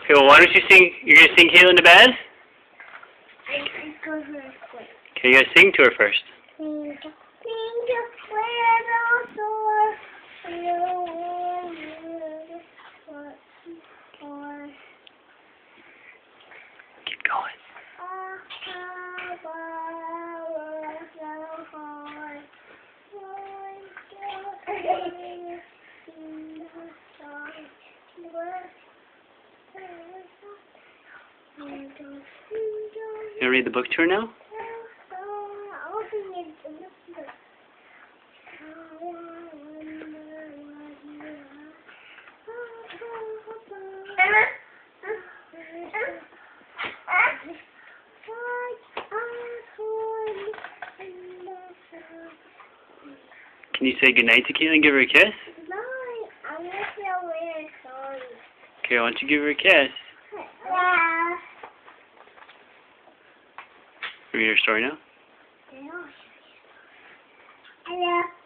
Okay, well, why don't you sing? You're gonna sing Katelyn to bed? I go first. Okay, you gotta sing to her first. Keep going. You wanna read the book to her now? Can you say goodnight to Katelyn and give her a kiss? No, I'm gonna feel weird, sorry. Okay, why don't you give her a kiss? Yeah. Read her story now? Hello.